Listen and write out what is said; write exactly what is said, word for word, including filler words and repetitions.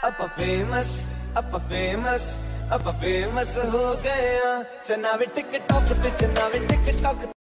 ਆਪਾਂ ਫੇਮਸ ਆਪਾਂ ਫੇਮਸ ਆਪਾਂ ਫੇਮਸ ਹੋ ਗਏ ਆ ਚੰਨਾ ਵੀ ਟਿਕਟੌਕ ਤੇ ਚੰਨਾ ਵੀ ਟਿਕਟੌਕ